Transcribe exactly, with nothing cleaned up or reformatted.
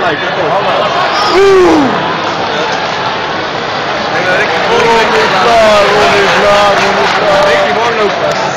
gelijk. Oeh! Ronnie is klaar, Ronnie is klaar, Ronnie is klaar. Ricky, gewoon lopen.